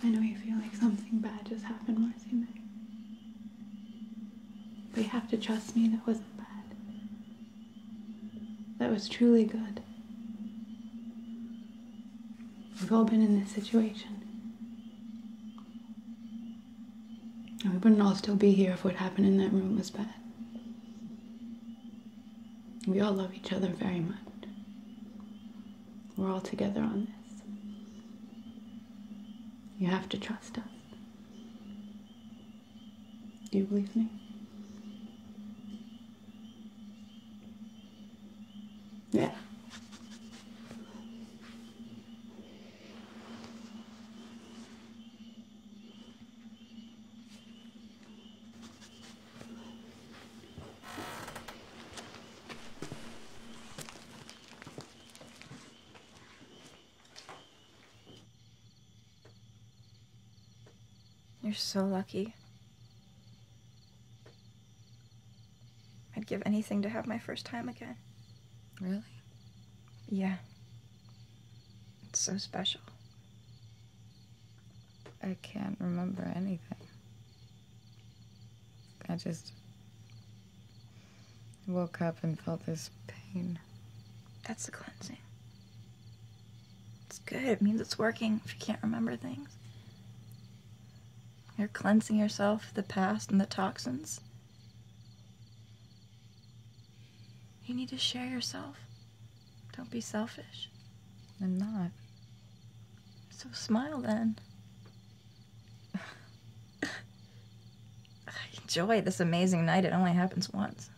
I know you feel like something bad just happened, Marcy. But you have to trust me, that wasn't bad. That was truly good. We've all been in this situation. And we wouldn't all still be here if what happened in that room was bad. We all love each other very much. We're all together on this. You have to trust us. Do you believe me? Yeah. You're so lucky. I'd give anything to have my first time again. Really? Yeah. It's so special. I can't remember anything. I just woke up and felt this pain. That's the cleansing. It's good. It means it's working if you can't remember things. You're cleansing yourself, the past and the toxins. You need to share yourself. Don't be selfish. I'm not. So smile then. Enjoy this amazing night. It only happens once.